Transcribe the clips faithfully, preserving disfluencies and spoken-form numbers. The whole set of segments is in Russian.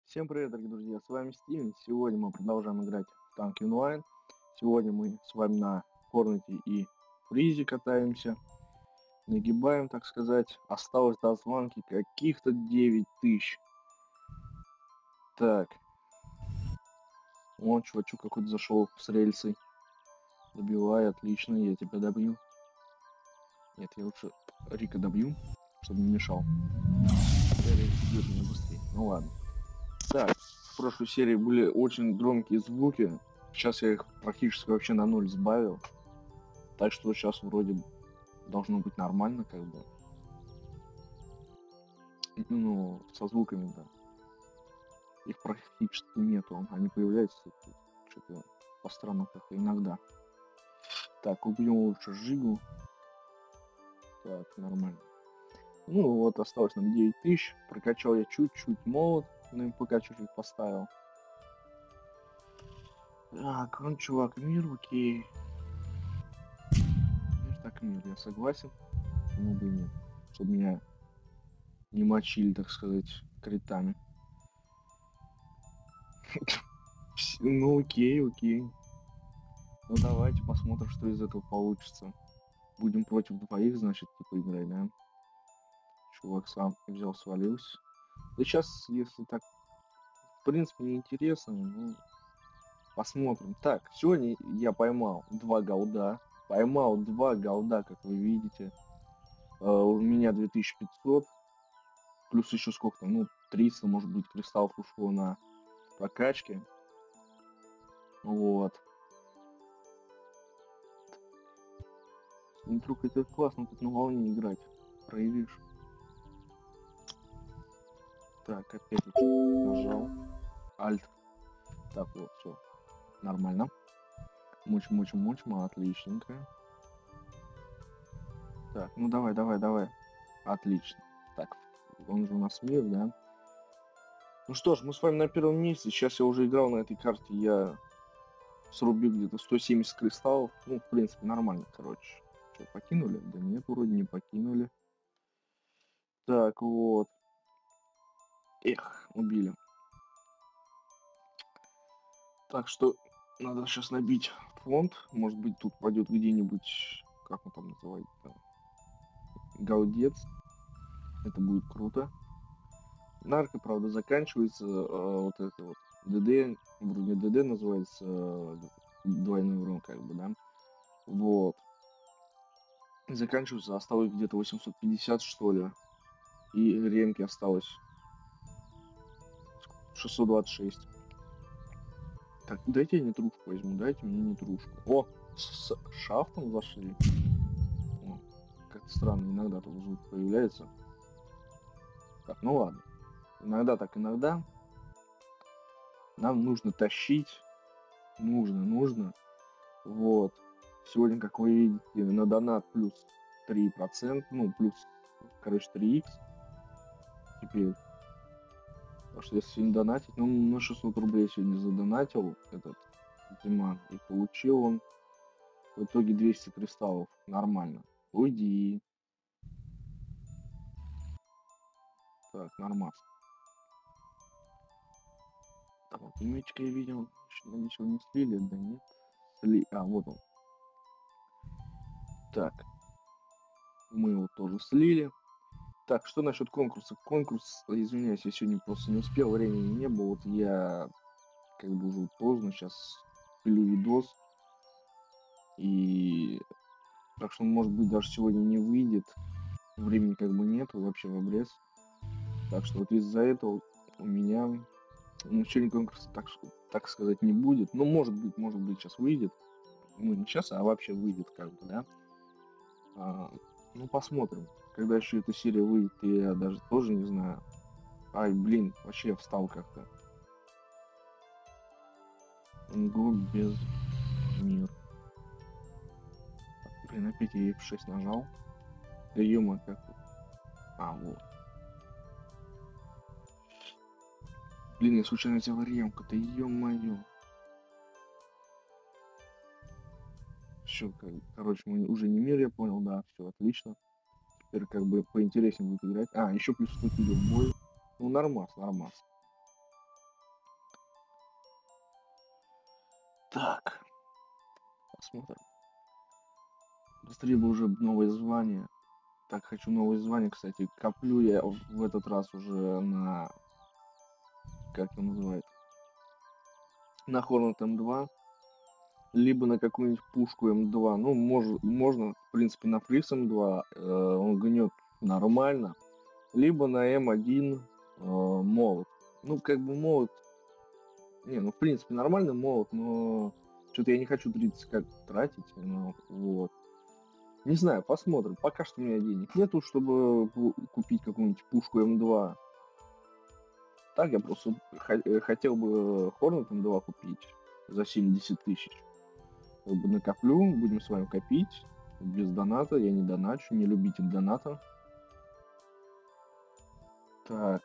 Всем привет, дорогие друзья, с вами Стивен. Сегодня мы продолжаем играть в танки онлайн. Сегодня мы с вами на Хорнете и Фризе катаемся. Нагибаем, так сказать. Осталось до звонки каких-то девять тысяч. Так. Вон чувачок какой-то зашел с рельсой. Добивай, отлично, я тебя добью. Нет, я лучше Рика добью, чтобы не мешал. Идет меня быстрее. Ну ладно. Так, в прошлой серии были очень громкие звуки. Сейчас я их практически вообще на ноль сбавил. Так что сейчас вроде должно быть нормально, как бы. Ну, со звуками, да. Их практически нету. Они появляются что-то по странам как-то иногда. Так, убьем лучше Жигу. Так, нормально. Ну вот, осталось нам девять тысяч. Прокачал я чуть-чуть молот. На МПК чуть-чуть поставил. Так, он чувак, мир, окей. Мир так мир, я согласен. Почему бы и нет. Чтобы меня не мочили, так сказать, критами. Ну окей, окей. Ну давайте посмотрим, что из этого получится. Будем против двоих, значит, типа играть, да? Чувак сам взял, свалился. Да сейчас, если так, в принципе, неинтересно, ну, посмотрим. Так, сегодня я поймал два голда. Поймал два голда, как вы видите. Uh, у меня две тысячи пятьсот. Плюс еще сколько-то, ну, триста, может быть, кристаллов ушло на прокачке. Вот. Друг, это классно тут на волне играть. Проявишь. Так, опять нажал. Альт. Так, вот, все. Нормально. Мучим, мучим, мучим. Отличненько. Так, ну давай, давай, давай. Отлично. Так, он же у нас мир, да? Ну что ж, мы с вами на первом месте. Сейчас я уже играл на этой карте. Я срубил где-то сто семьдесят кристаллов. Ну, в принципе, нормально, короче. Что, покинули? Да нет, вроде не покинули. Так, вот. Эх, убили. Так что надо сейчас набить фонд. Может быть, тут пойдет где-нибудь, как он там называется, гаудец. Это будет круто. Нарко, правда, заканчивается. Э, вот это вот ДД, вроде ДД называется, э, двойной урон, как бы, да. Вот. Заканчивается, осталось где-то восемьсот пятьдесят, что ли. И ремки осталось шестьсот двадцать шесть. Так, дайте я нетрушку возьму, дайте мне нетрушку. О, с шафтом зашли. О, как-то странно, иногда тут звук появляется. Так, ну ладно. Иногда так, иногда. Нам нужно тащить. Нужно, нужно. Вот. Сегодня, как вы видите, на донат плюс три процента. Ну, плюс, короче, три икс. Теперь. Потому что если сегодня донатить, ну, на шестьсот рублей сегодня задонатил этот Диман. И получил он в итоге двести кристаллов. Нормально. Уйди. Так, нормально. Там вот имечко я видел. Ничего не слили, да нет. Сли... А, вот он. Так. Мы его тоже слили. Так, что насчет конкурса? Конкурс, извиняюсь, я сегодня просто не успел, времени не было. Вот я как бы уже поздно сейчас пилю видос. И так что, может быть, даже сегодня не выйдет. Времени как бы нету вообще в обрез. Так что вот из-за этого у меня ну, сегодня конкурса, так, так сказать, не будет. Ну, может быть, может быть, сейчас выйдет. Ну, не сейчас, а вообще выйдет, как бы, да. А, ну, посмотрим. Когда еще эта серия выйдет, я даже тоже не знаю. Ай, блин, вообще я встал как-то. Го без мир. Так, блин, опять я эф шесть нажал. Да ё-моё, как... А, вот. Блин, я случайно взял ремку, да ё-моё. Все, как... короче, мы уже не мир, я понял, да, все отлично. Теперь как бы поинтереснее будет играть. А, еще плюс вступили в бой. Ну, нормас, нормас. Так, посмотрим. Быстрее бы уже новое звание. Так, хочу новое звание, кстати. Коплю я в этот раз уже на... Как его называют? На Hornet эм два. Либо на какую-нибудь пушку эм два. Ну, мож, можно, в принципе, на Фрис эм два. Э, он гнет нормально. Либо на эм один э, молот. Ну, как бы молот... Не, ну, в принципе, нормальный молот, но... Что-то я не хочу тридцать как тратить. Ну, вот. Не знаю, посмотрим. Пока что у меня денег нету, чтобы купить какую-нибудь пушку эм два. Так, я просто хотел бы Hornet эм два купить за семьдесят тысяч. Как бы накоплю, будем с вами копить. Без доната, я не доначу, не любитель доната. Так.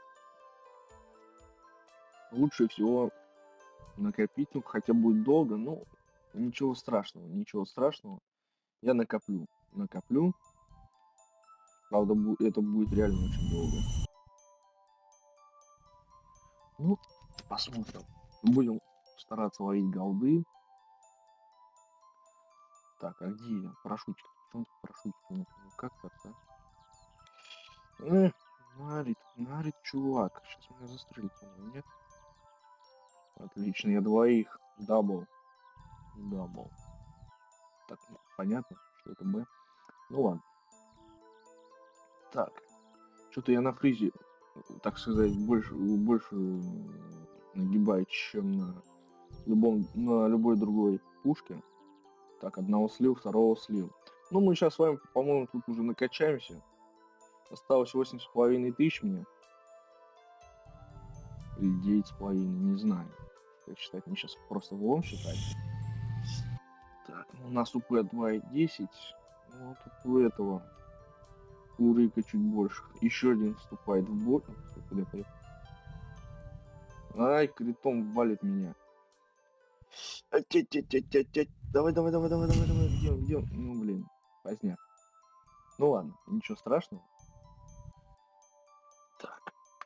Лучше всего накопить, ну, хотя будет долго, но ничего страшного, ничего страшного. Я накоплю, накоплю. Правда, это будет реально очень долго. Ну, посмотрим. Будем стараться ловить голды. Так, а где я? Парашютик. Почему парашютик нет? Ну как так, а? Эх, нарит, нарит, чувак. Сейчас меня застрелит, по-моему, нет? Отлично, я двоих. Дабл. Дабл. Так, ну, понятно, что это Б. Ну ладно. Так. Что-то я на фризе, так сказать, больше, больше нагибаю, чем на любом, на любой другой пушке. Так, одного слил, второго слил. Ну, мы сейчас с вами, по-моему, тут уже накачаемся. Осталось восемь с половиной тысяч мне. Или девять с половиной, не знаю. Как считать, мне сейчас просто влом считать. Так, ну, у нас УП два и десять. Ну, вот у этого у Рыка чуть больше. Еще один вступает в бой. Куда поехал? Ай, критом валит меня. Давай, давай, давай, давай, давай, давай, где он, где он? Ну, блин, поздняк. Ну ладно, ничего страшного. Так.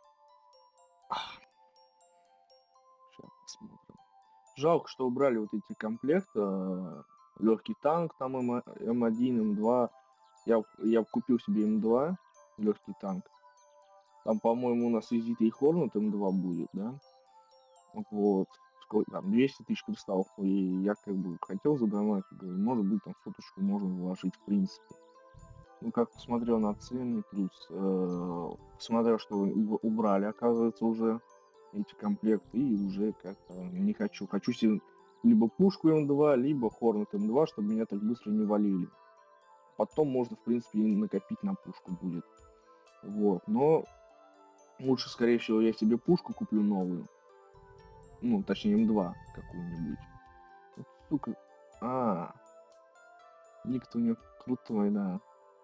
Сейчас посмотрим. Жалко, что убрали вот эти комплекты. Легкий танк, там эм один, эм два. Я, я купил себе эм два, легкий танк. Там, по-моему, у нас Изита и Hornet эм два будет, да? Вот. Сколько там, двести тысяч кристаллов. И я как бы хотел задонатить. Может быть, там соточку можно вложить, в принципе. Ну, как посмотрел на цены, плюс э, посмотрел, что убрали, оказывается, уже эти комплекты, и уже как-то не хочу. Хочу себе либо пушку эм два, либо Hornet эм два, чтобы меня так быстро не валили. Потом можно, в принципе, и накопить на пушку будет. Вот, но лучше, скорее всего, я себе пушку куплю новую. Ну, точнее, эм два какую-нибудь. Вот, сука. А, ник-то у него крутой, да.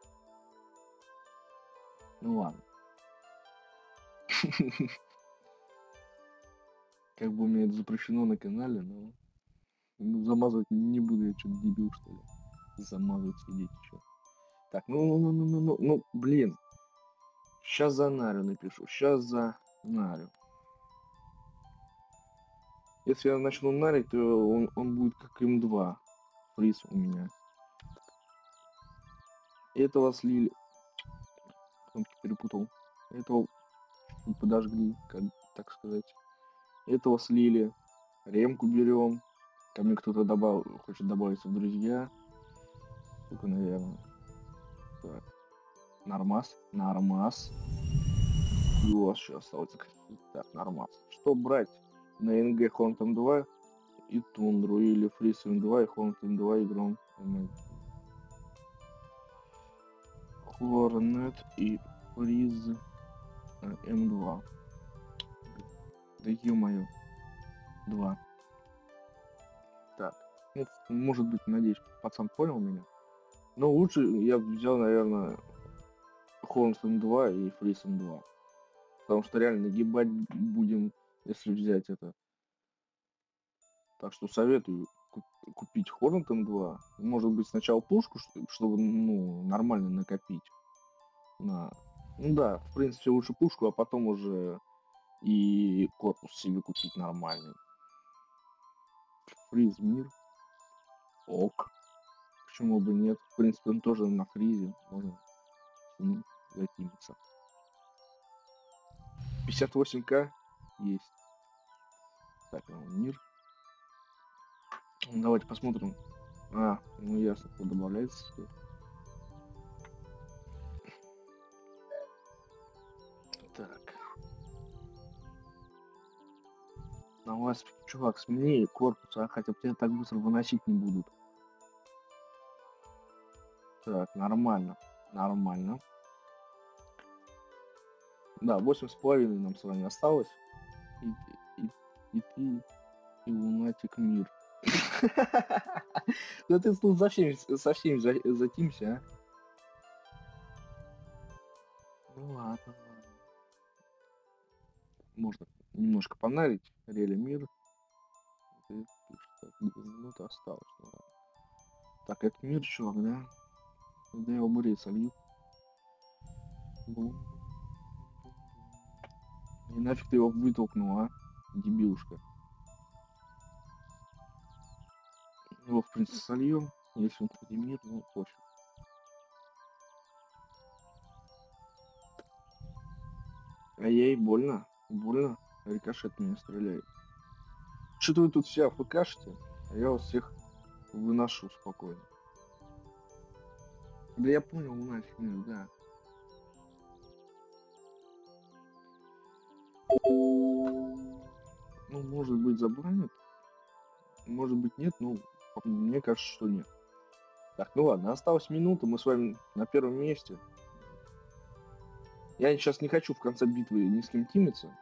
Ну ладно. Как бы у меня это запрещено на канале, но ну, замазывать не буду, я что-то дебил, что ли. Замазывать сидеть еще. Так, ну, ну, ну, ну, ну, ну, ну, блин. Сейчас за Нарю напишу, сейчас за Нарю. Если я начну нарить, то он, он будет как эм два. Фриз у меня. Этого слили. Кнопки перепутал. Этого подожгли, как так сказать. Этого слили. Ремку берем. Ко мне кто-то добавил, хочет добавиться в друзья. Сука, наверное. Так. Нормас. Нормас. И у вас еще осталось. Так, нормас. Что брать? На эн гэ Hornet эм два и Тундру. Или Фриз эм два и Hornet эм два и Гром эм один. Hornet и Фриз эм два. Да ё-моё. Два. Так. Ну, может быть, надеюсь, пацан понял меня. Но лучше я взял, наверное, Hornet эм два и Фриз эм два. Потому что реально нагибать будем, если взять это. Так что советую купить Hornet эм два. Может быть, сначала пушку, чтобы, ну, нормально накопить. На... Ну да, в принципе, лучше пушку, а потом уже и корпус себе купить нормальный. Фриз мир. Ок. Почему бы нет? В принципе, он тоже на фризе. Можно с ним закинуться. пятьдесят восемь ка есть. Так, мир. Давайте посмотрим. А, ну ясно, кто добавляется. Так. На вас, чувак, смени корпус, а хотя бы тебя так быстро выносить не будут. Так, нормально. Нормально. Да, восемь с половиной нам с вами осталось. И, и, и ты, и лунатик мир. Да ты тут за всеми, со всеми затимся, а? Ну ладно, ладно. Можно немножко понарить. Реально мир. Минута осталось. Ну, так, это мир, чувак, да? Да я его бурей солью. И нафиг ты его вытолкнул, а? Дебилушка. Его, в принципе, сольем. Если он хоть и мир, ну пофиг. Ай-яй, больно. Больно. Рикошет меня стреляет. Что-то вы тут все АФКшите, а я вас всех выношу спокойно. Да я понял, нафиг мир, да. Ну, может быть, забанят. Может быть, нет, ну, мне кажется, что нет. Так, ну ладно, осталась минута, мы с вами на первом месте. Я сейчас не хочу в конце битвы ни с кем тимиться.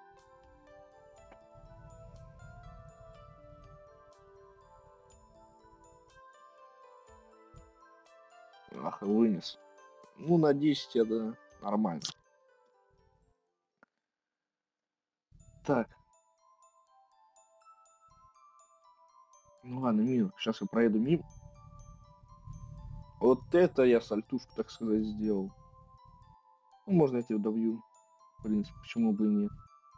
Ах, вынес. Ну, на десять это нормально. Так. Ну ладно, мимо. Сейчас я проеду мимо. Вот это я сальтушку, так сказать, сделал. Ну, можно я тебя добью. В принципе, почему бы и нет.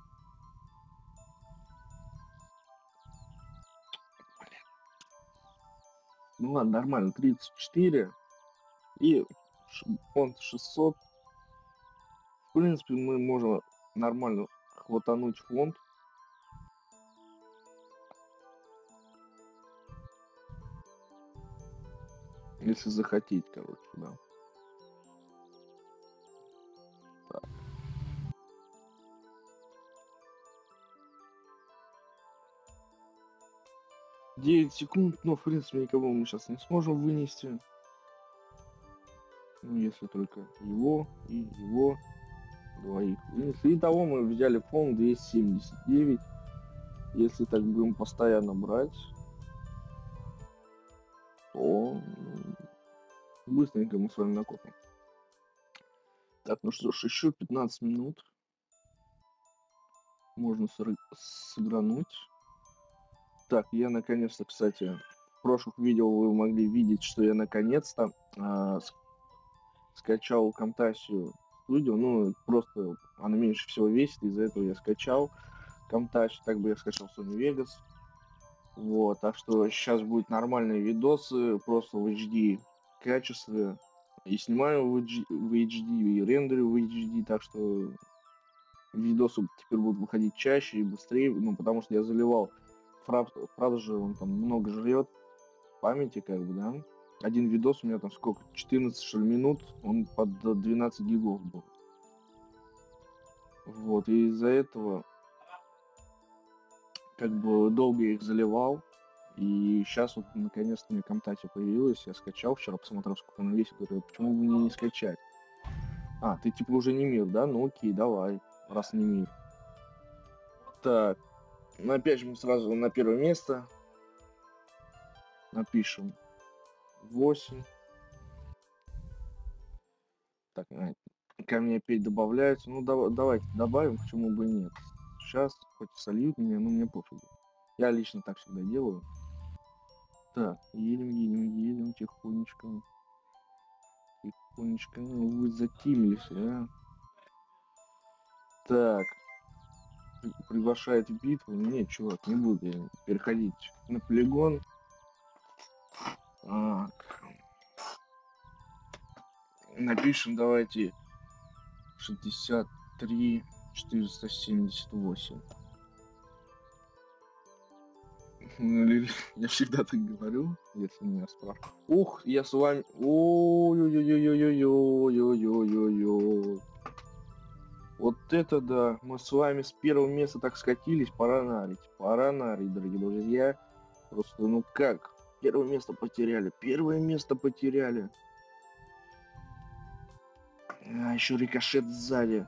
Ну ладно, нормально. тридцать четыре. И фонд шестьсот. В принципе, мы можем нормально хватануть фонд. Если захотеть, короче, да. Так. девять секунд, но в принципе никого мы сейчас не сможем вынести. Ну, если только его и его двоих вынесли. Итого мы взяли фонд двести семьдесят девять. Если так будем постоянно брать, то быстренько мы с вами накопим. Так, ну что ж, еще пятнадцать минут. Можно сыгрануть. Так, я наконец-то, кстати, в прошлых видео вы могли видеть, что я наконец-то э, скачал Camtasia Studio. Ну, просто она меньше всего весит, из-за этого я скачал Camtasia. Так бы я скачал Sony Vegas. Вот, так что сейчас будут нормальные видосы, просто в эйч ди качестве. И снимаю в эйч ди, в эйч ди, и рендерю в эйч ди, так что видосы теперь будут выходить чаще и быстрее, ну, потому что я заливал, правда, правда же он там много жрет памяти, как бы, да. Один видос у меня там сколько, четырнадцать что ли минут, он под двенадцать гигов был. Вот, и из-за этого как бы долго я их заливал. И сейчас вот наконец-то мне Camtasia появилась, я скачал вчера, посмотрел, сколько она весит, говорю, почему бы мне не скачать? А, ты типа уже не мир, да? Ну окей, давай, раз не мир. Так, ну опять же мы сразу на первое место напишем восемь. Так, ко мне опять добавляются, ну да, давайте добавим, почему бы и нет. Сейчас, хоть сольют меня, ну мне пофигу. Я лично так всегда делаю. Так, едем, едем, едем, тихонечко. Тихонечко, ну вы затимились, а? Так. при- приглашает в битву. Нет, чувак, не буду я переходить на полигон. Так. Напишем, давайте, шестьдесят три четыреста семьдесят восемь. Я всегда так говорю, если меня спрашивают. Ух, я с вами... Ой-ой-ой-ой-ой-ой-ой-ой-ой-ой. Вот это да, мы с вами с первого места так скатились, пора нарить, пора нарить, дорогие друзья. Просто, ну как, первое место потеряли, первое место потеряли. А, еще рикошет сзади.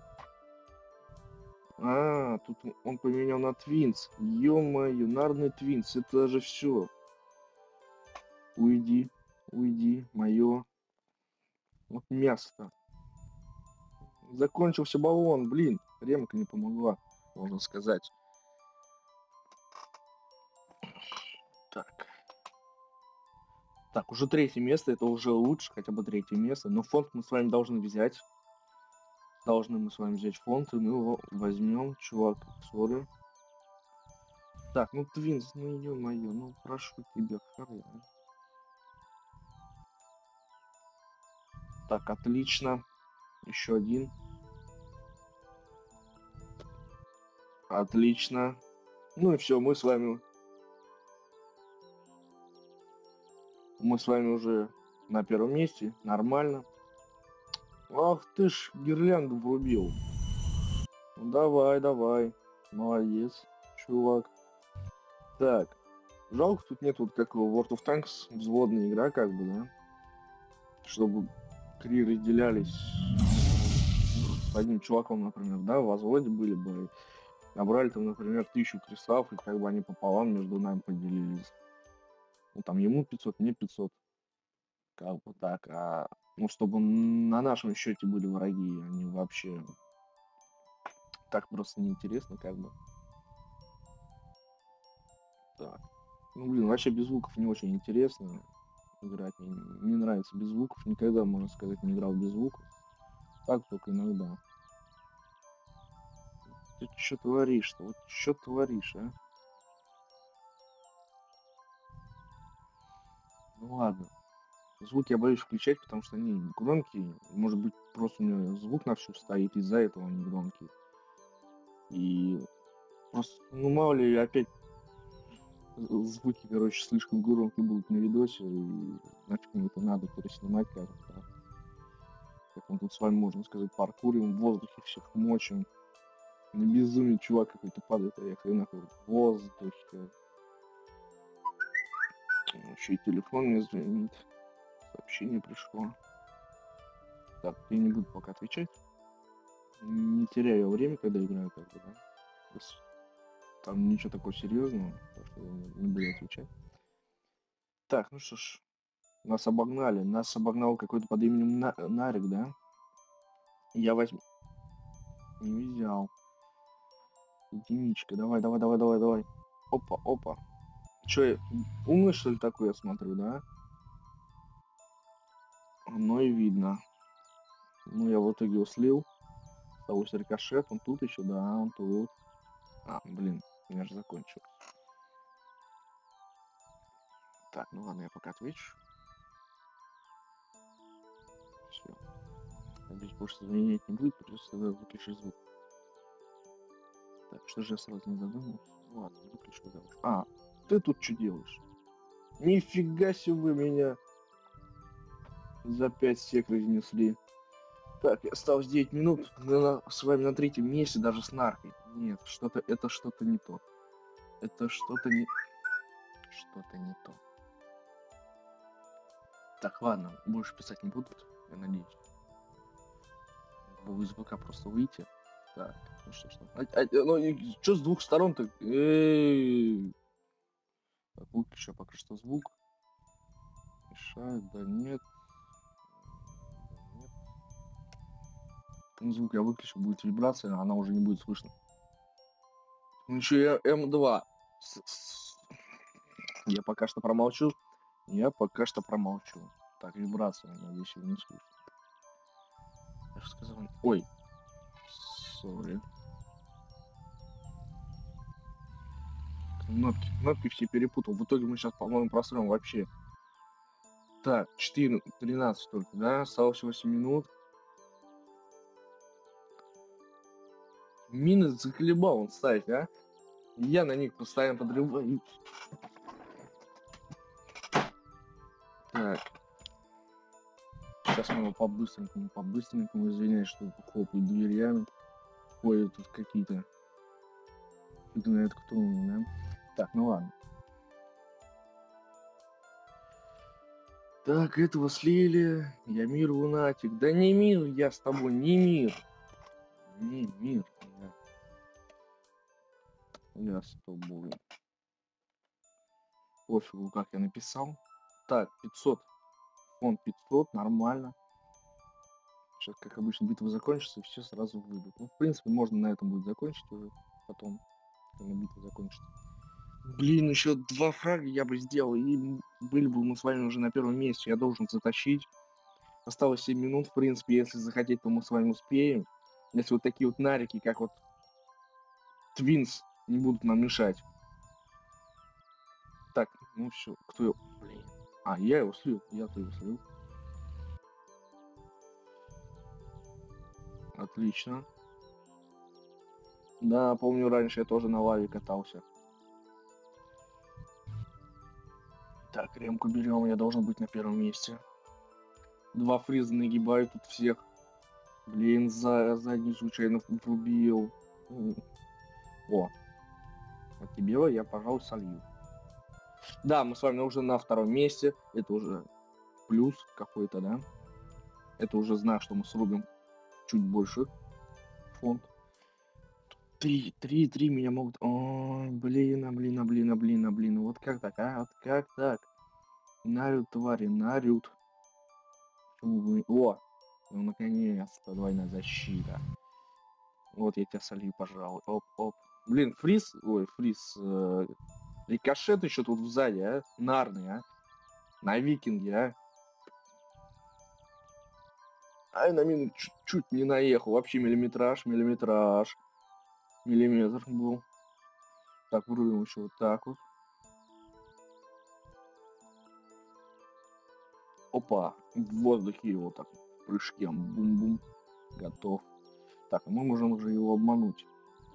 А, тут он поменял на Твинс. Ё-моё, нарный Твинс, это же все. Уйди, уйди, мое. Вот мясо-то. Закончился баллон, блин. Ремка не помогла, можно сказать. Так. Так, уже третье место, это уже лучше, хотя бы третье место. Но фонд мы с вами должны взять. Должны мы с вами взять фонд, и мы его возьмем, чувак, сори. Так, ну Твинс, ну ё-моё, ну прошу тебя, харя. Так, отлично. Еще один. Отлично. Ну и все, мы с вами... Мы с вами уже на первом месте. Нормально. Ах ты ж, гирлянду врубил. Ну, давай, давай. Молодец, чувак. Так. Жалко, тут нет вот как в World of Tanks взводная игра, как бы, да? Чтобы три разделялись с одним чуваком, например, да, в взводе были бы. Набрали там, например, тысячу кристаллов, и как бы они пополам между нами поделились. Ну, там ему пятьсот, мне пятьсот. Как бы так. А, ну, чтобы на нашем счете были враги, они вообще... Так просто неинтересно, как бы. Так. Ну, блин, вообще без звуков не очень интересно играть. Мне не нравится без звуков. Никогда, можно сказать, не играл без звуков. Так только иногда. Ты что творишь-то? Вот что творишь, а? Ну ладно. Звук я боюсь включать, потому что они громкие. Может быть, просто у меня звук на всю стоит, из-за этого они громкие. И просто, ну мало ли, опять звуки, короче, слишком громкие будут на видосе, и значит, мне это надо переснимать, скажем так. Как мы тут с вами, можно сказать, паркурим, в воздухе всех мочим. На безумие чувак какой-то падает, а я хрен нахуй в воздухе. Еще и телефон мне звонит. Сообщение пришло. Так, я не буду пока отвечать. Не теряю время, когда играю, как бы, да. То есть, там ничего такого серьезного, так что я не, не буду отвечать. Так, ну что ж, нас обогнали. Нас обогнал какой-то под именем На- Нарик, да? Я возьму. Не взял. Единичка. Давай, давай, давай, давай, давай. Опа, опа. Че, я умный, что ли, такой, я смотрю, да? Ну и видно. Ну, я в итоге его слил. Того рикошет, он тут еще, да, он тут. А, блин, я же закончил. Так, ну ладно, я пока отвечу. Все. Надеюсь, больше изменений не будет, придется тогда выключить звук. Так, что же я сразу не додумался? Ну ладно, выключу тогда. А, ты тут что делаешь? Нифига себе вы меня за пять сек разнесли. Так, я осталось девять минут. Мы на, с вами на третьем месте, даже с наркой. Нет, что-то, это что-то не то. Это что-то не... Что-то не то. Так, ладно, больше писать не будут, я надеюсь. Могу из ВК просто выйти. Так, ну что ж. А, а, ну, и что с двух сторон-то? Эй! Так, выключу пока что звук. Мешает, да нет. Нет. Ну, звук я выключу, будет вибрация, она уже не будет слышно. Ну еще и эм два. С -с я пока что промолчу. Я пока что промолчу. Так, вибрация, надеюсь, ее не слышно. Я же сказал... Ой. Сори. Кнопки, кнопки все перепутал. В итоге мы сейчас, по-моему, просрем вообще. Так, четыре, тринадцать только, да? Осталось восемь минут. Мины заколебал он ставить, а? Я на них постоянно подрываю. Так. Сейчас мы его по-быстренькому, по-быстренькому, извиняюсь, что хлопают дверями. Ой, тут какие-то... Фиг знает кто, да? Так, ну ладно. Так, этого слили. Я мир, лунатик. Да не мир, я с тобой, не мир. Не мир. Я, я с тобой. Пофигу, как я написал. Так, пятьсот. Фонд пятьсот, нормально. Сейчас, как обычно, битва закончится, и все сразу выйдут. Ну, в принципе, можно на этом будет закончить уже потом, когда битва закончится. Блин, еще два фрага я бы сделал, и были бы мы с вами уже на первом месте. Я должен затащить. Осталось семь минут, в принципе, если захотеть, то мы с вами успеем. Если вот такие вот нарики, как вот Твинс, не будут нам мешать. Так, ну все, кто его... Блин. А, я его слил, я-то его слил. Отлично. Да, помню, раньше я тоже на лаве катался. Так, ремку берем, я должен быть на первом месте. Два фриза нагибают тут всех. Блин, за заднюю случайно врубил. О, вот тебе я, пожалуй, солью. Да, мы с вами уже на втором месте. Это уже плюс какой-то, да? Это уже знак, что мы срубим чуть больше фонд. Три, три, три меня могут... Ой, блин, а блин, а блин, а блин, а блин. Вот как так, а? Вот как так? Нарют, твари, нарют. Почему вы... О! Ну, наконец-то, двойная защита. Вот я тебя солью, пожалуй. Оп, оп. Блин, фриз... Ой, фриз... Э... Рикошет еще тут сзади, а? Нарный, а? На викинге, а? Ай, на мину чуть-чуть не наехал. Вообще миллиметраж, миллиметраж. Миллиметр был. Так, врубим еще вот так вот. Опа, в воздухе его так, в прыжке, бум-бум, готов. Так, мы можем уже его обмануть.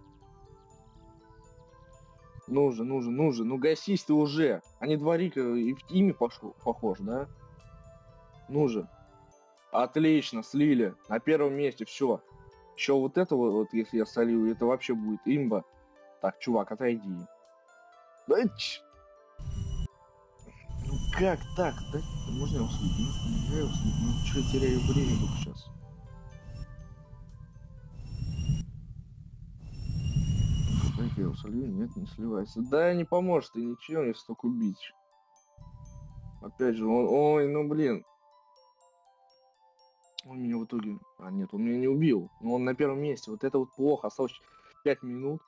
Ну же, ну же, ну же, ну гасись ты уже. Они два Рика и в тиме пошло, похож, да? Ну же. Отлично, слили. На первом месте, все. Еще вот это вот, если я солью, это вообще будет имба. Так, чувак, отойди. Да, ну как так? Да, можно его слить? Нельзя его слить. Ну что, я теряю время только сейчас. Так я его солью? Нет, не сливается. Да, не поможет, и ничего, если только убить. Опять же, он... Ой, ну блин. Он меня в итоге... А, нет, он меня не убил. Но он на первом месте. Вот это вот плохо. Осталось пять минут.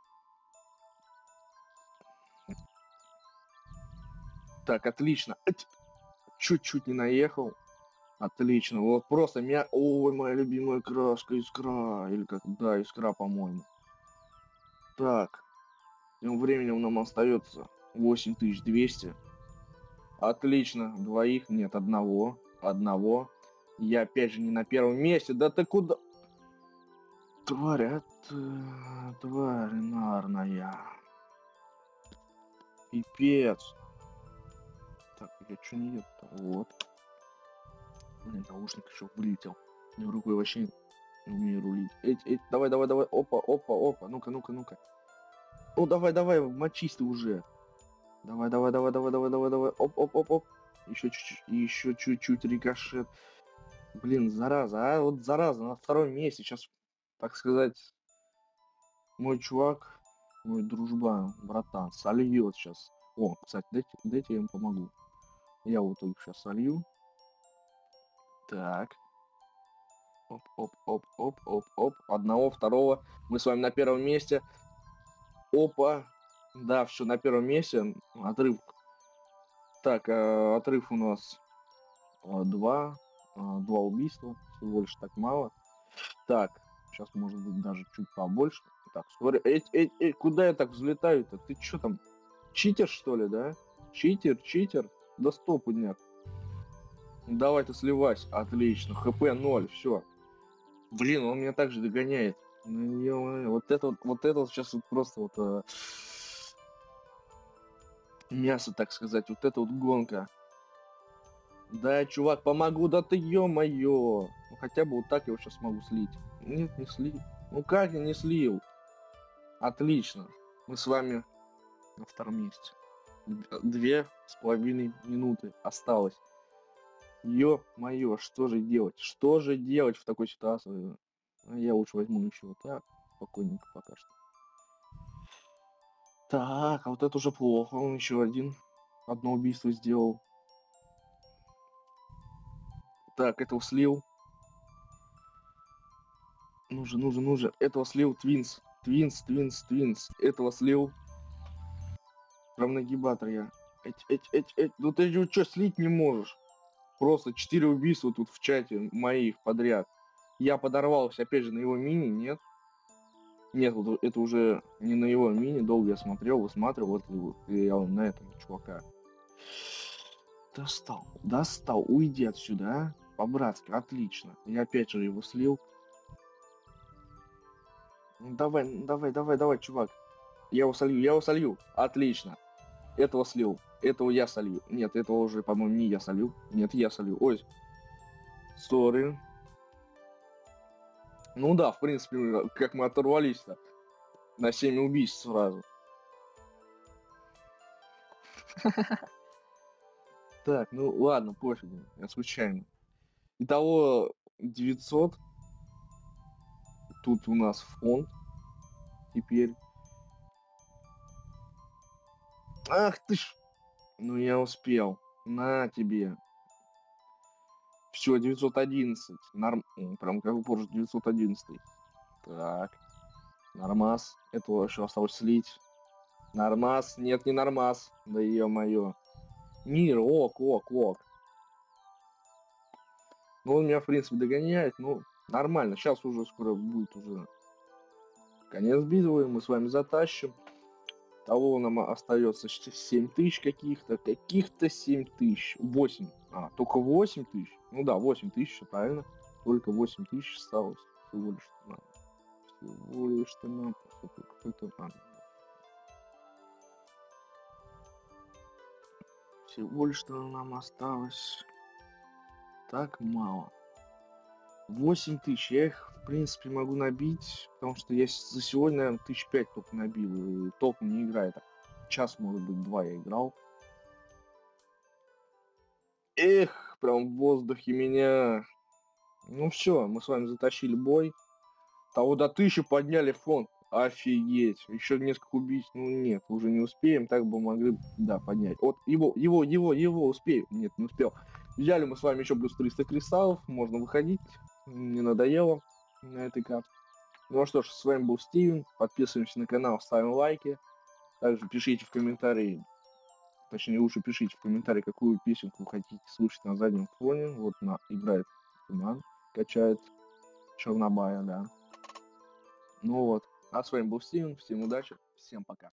Так, отлично. Чуть-чуть не наехал. Отлично. Вот просто меня... Ой, моя любимая краска, искра. Или как... Да, искра, по-моему. Так. Тем временем нам остается восемь тысяч двести. Отлично. Двоих. Нет, одного. Одного. Я опять же не на первом месте. Да ты куда? Тварь, это... Тварь нарная. Пипец. Так, я что не еду-то? Вот. Блин, наушник еще вылетел. Мне рукой вообще не умею рулить. Эть, эть, давай, давай, давай. Опа, опа, опа. Ну-ка, ну-ка, ну-ка. Ну, давай, давай, мочись ты уже. Давай, давай, давай, давай, давай, давай, давай. Оп, оп, оп, оп. Еще чуть-чуть, еще чуть-чуть рикошет. Блин, зараза, а? Вот зараза, на втором месте. Сейчас, так сказать, мой чувак, мой дружбан, братан, сольет сейчас. О, кстати, дайте, дайте я им помогу. Я вот только сейчас солью. Так. Оп, оп, оп, оп, оп, оп. Одного, второго. Мы с вами на первом месте. Опа. Да, все на первом месте. Отрыв. Так, э, отрыв у нас э, два. Э, два убийства. Всего лишь так мало. Так. Сейчас может быть даже чуть побольше. Так, смотри. Эй, эй, эй, куда я так взлетаю-то? Ты что там? Читер, что ли, да? Читер, читер. Да стопу дня. Давай ты сливайся. Отлично. ХП ноль, все. Блин, он меня также догоняет. Ну, ё-моё, вот это вот, вот это вот сейчас вот просто вот э, мясо, так сказать, вот это вот гонка. Да, чувак, помогу, да ты ё-моё. Ну хотя бы вот так я его сейчас могу слить. Нет, не слил. Ну как я не слил? Отлично. Мы с вами на втором месте. Д- Две с половиной минуты осталось. Ё-моё, что же делать? Что же делать в такой ситуации? А я лучше возьму еще вот так, спокойненько пока что. Так, а вот это уже плохо. Он еще один. Одно убийство сделал. Так, этого слил. Нужен, нужен, нужен. Этого слил Твинс. Твинс, Твинс, Твинс. Этого слил. Равногибатор я. Эть, эть, эть, эть. Ну ты же что, слить не можешь? Просто четыре убийства тут в чате моих подряд. Я подорвался опять же на его мини, нет? Нет, вот это уже не на его мини. Долго я смотрел, высматривал. Вот и я на этом чувака. Достал, достал. Уйди отсюда, а? По-братски, отлично. Я опять же его слил. Ну, давай, ну, давай, давай, давай, чувак. Я его солью, я его солью. Отлично. Этого слил. Этого я солью. Нет, этого уже, по-моему, не я солью. Нет, я солью. Ой. Сори. Ну да, в принципе, как мы оторвались-то. На семь убийств сразу. Так, ну ладно, пофигу. Я случайно. Итого девятьсот. Тут у нас фонд. Теперь. Ах ты ж. Ну я успел. На тебе. Все, девятьсот одиннадцать. Норм... м, Прям как позже девятьсот одиннадцать. Так. Нормас. Этого еще осталось слить. Нормас. Нет, не нормас. Да ё-моё. Мир, ок, ок, ок. Ну, он меня, в принципе, догоняет. Ну, нормально. Сейчас уже скоро будет уже конец битвы. Мы с вами затащим. Того нам остается семь тысяч каких-то. Каких-то семь тысяч. восемь. А, только восемь тысяч. Ну да, восемь тысяч, правильно. Только восемь тысяч осталось. Всего лишь нам. Всего лишь нам. Какой-то нам. Всего лишь нам осталось так мало. восемь тысяч. Я их, в принципе, могу набить, потому что я за сегодня, наверное, тысяч пять только набил. И толком не играю. Так, час, может быть, два я играл. Эх, прям в воздухе меня. Ну все, мы с вами затащили бой. Того до тысячи подняли фонд. Офигеть. Еще несколько убийств. Ну нет, уже не успеем. Так бы могли, да, поднять. Вот его, его, его, его успею. Нет, не успел. Взяли мы с вами еще плюс триста кристаллов. Можно выходить. Не надоело на этой карте. Ну что ж, с вами был Стивен. Подписываемся на канал, ставим лайки. Также пишите в комментарии. Точнее, лучше пишите в комментарии, какую песенку вы хотите слушать на заднем фоне. Вот на играет Туман, качает Чернобая, да. Ну вот. А с вами был Стивен. Всем удачи, всем пока.